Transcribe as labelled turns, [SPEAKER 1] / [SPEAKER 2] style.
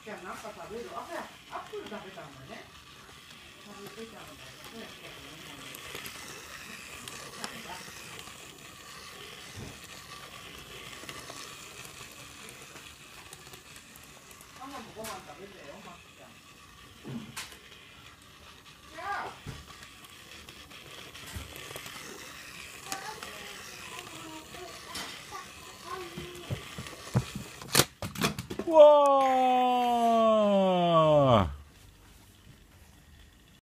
[SPEAKER 1] ちゃんなんか食べる？あ、アップル食べたんだね。食べてたんだ。そうやってやるの。ママもご飯食べてよ、マキちゃん。じゃあ。
[SPEAKER 2] わー。